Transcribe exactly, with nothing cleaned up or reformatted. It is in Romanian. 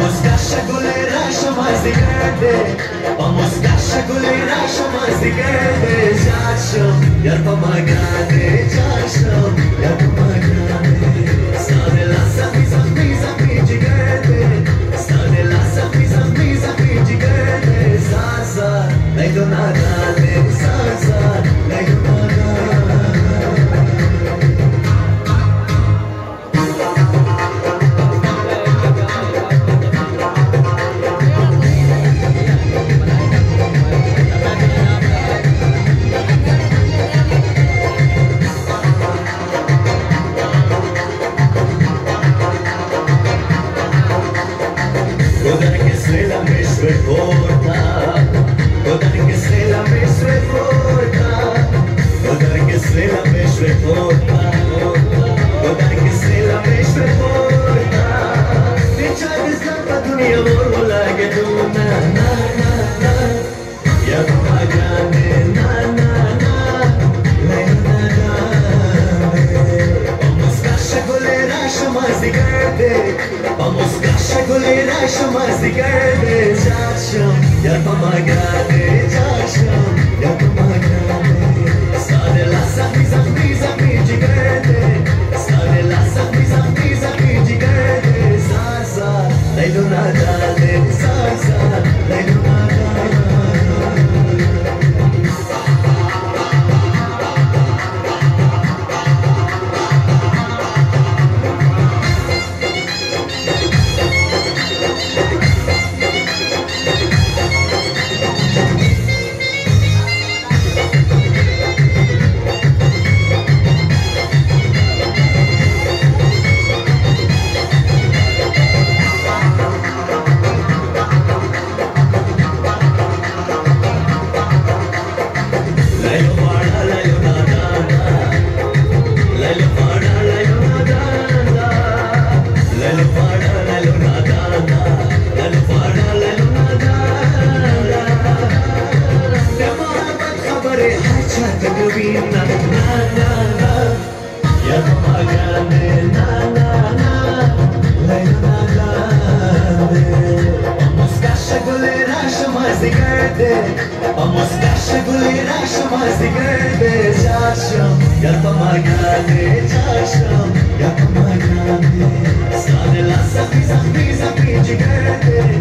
Vamos caixa, goleiracha, mais de grande. Vamos caixa, goleiracha, mais de grande. Já chão, iar pa mai grande. Já chão, iar pa mai grande. Sta nella sapisa, misa, pigi grande. Sta nella sapisa, misa, pigi grande. Zaza, lei dona grande. Zaza, lei dona grande. Vamos caixa, goleiracha, mais de grande. Já chão, iar pa mai grande. Já chão, iar pa mai grande. Sta nella sapisa, misa, pigi grande. Sta nella sapisa, misa, pigi grande. Zaza, lei dona grande. Zaza, lei dona grande. Vamos caixa, goleiracha, mais de grande. Já chão, iar pa mai grande. Já chão, iar pa mai grande. Sta nella sapisa, misa, pigi grande.